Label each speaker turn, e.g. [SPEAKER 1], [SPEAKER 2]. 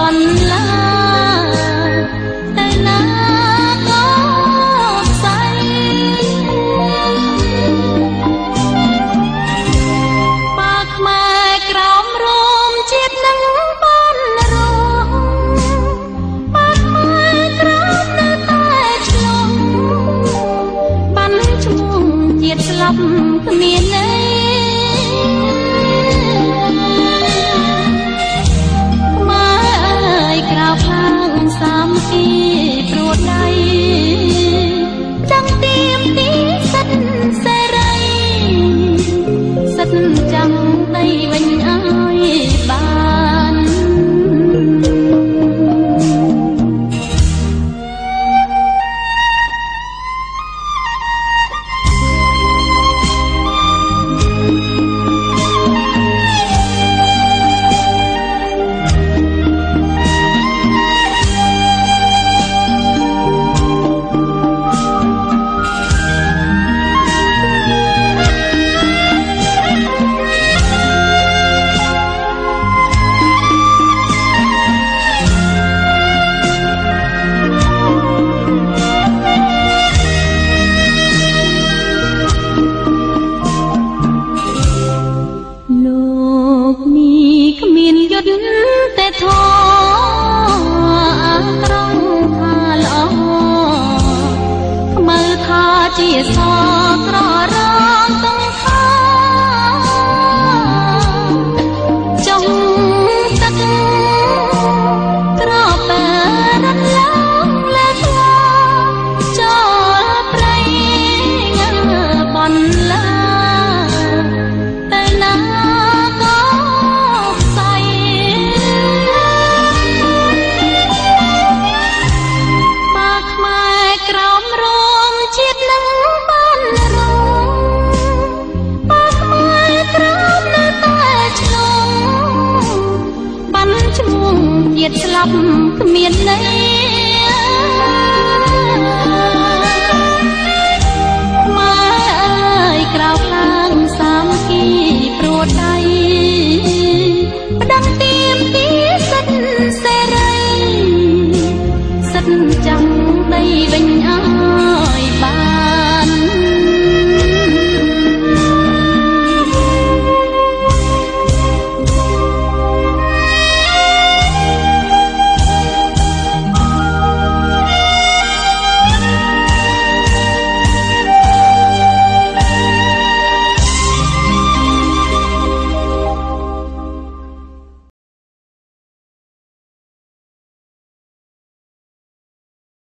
[SPEAKER 1] នឡាតែណាក៏ផ្សាយបាខ្មែរក្រោមរោមជាតិនឹងបានរងបាខ្មែរក្រោមនៅតែឆ្លងបានឈ្មោះជាតិស្លាប់គ្មានន័យសាមគ្គីព្រួតដៃដឹងទៀមទីសិទ្ធសេរីសិទ្ធចាំដីវិញឲ្យបានតែធေါ်ត្រង់ថាល្អខ្មៅថាជាសត្ររងต้องខាចុងទឹកក្របែរត់ឡើងលើថ្លាចូលព្រៃងើបនឡាតែណាជាតិស្លាប់គ្មានន័យខ្មែរអើយក្រោកឡើងសាមគ្គីព្រួតដៃប្តឹងទៀមទីសិទ្ធសេរីសិទ្ធចាំដីវិញ